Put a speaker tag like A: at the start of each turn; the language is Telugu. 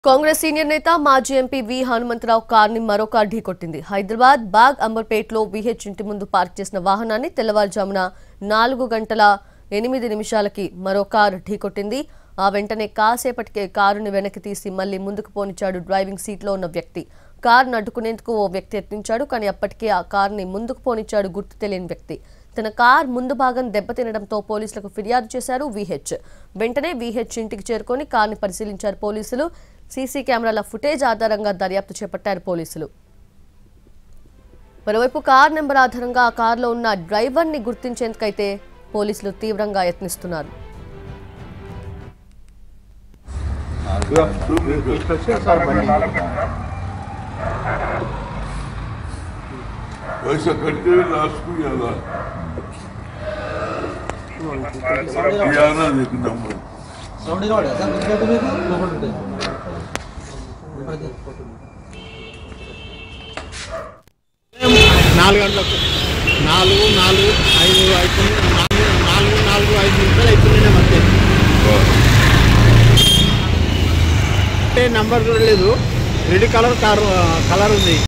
A: కాంగ్రెస్ సీనియర్ నేత మాజీ ఎంపీ వి హనుమంతరావు కార్ని మరో కార్ ఢీకొట్టింది. హైదరాబాద్ బాగ్ అంబర్పేటలో విహెచ్ ఇంటి ముందు పార్క్ చేసిన వాహనాన్ని తెల్లవారుజామున 4:08 మరో కారు ఢీకొట్టింది. ఆ వెంటనే కాసేపటికే కారుని వెనక్కి తీసి మళ్లీ ముందుకు పోనిచ్చాడు డ్రైవింగ్ సీట్లో ఉన్న వ్యక్తి. కారును అడ్డుకునేందుకు ఓ వ్యక్తి యత్నించాడు. కానీ అప్పటికే ఆ కారుని ముందుకు పోనిచ్చాడు గుర్తు తెలియని వ్యక్తి. తన కార్ ముందు భాగం దెబ్బతినడంతో పోలీసులకు ఫిర్యాదు చేశారు విహెచ్. వెంటనే విహెచ్ ఇంటికి చేరుకొని కార్ని పరిశీలించారు పోలీసులు. సీసీ కెమెరాల ఫుటేజ్ ఆధారంగా దర్యాప్తు చేపట్టారు పోలీసులు. మరోవైపు కార్ నెంబర్ ఆధారంగా ఆ కారులో ఉన్న డ్రైవర్ని గుర్తించేందుకైతే పోలీసులు తీవ్రంగా యత్నిస్తున్నారు.
B: నాలుగు గంటలకు 4:05 అవుతుంది మధ్య నంబర్ చూడలేదు. రెడ్ కలర్ కలర్ ఉంది.